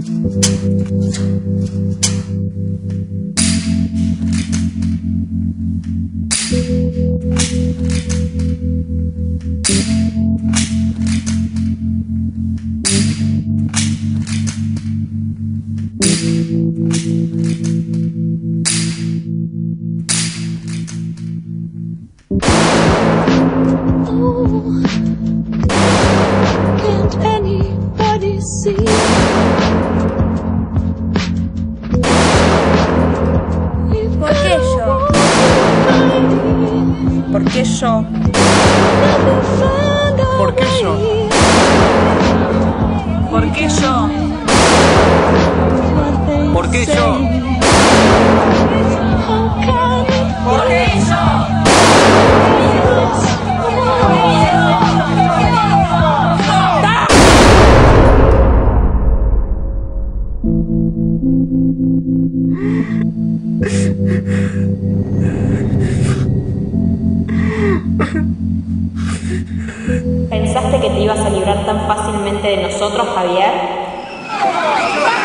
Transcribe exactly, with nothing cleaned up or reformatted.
Can't anybody see? ¿Por qué yo? ¿Por qué yo? ¿Por qué yo? ¿Por qué yo? ¿Por qué yo? ¿Por qué yo? ¿Pensaste que te ibas a librar tan fácilmente de nosotros, Javier?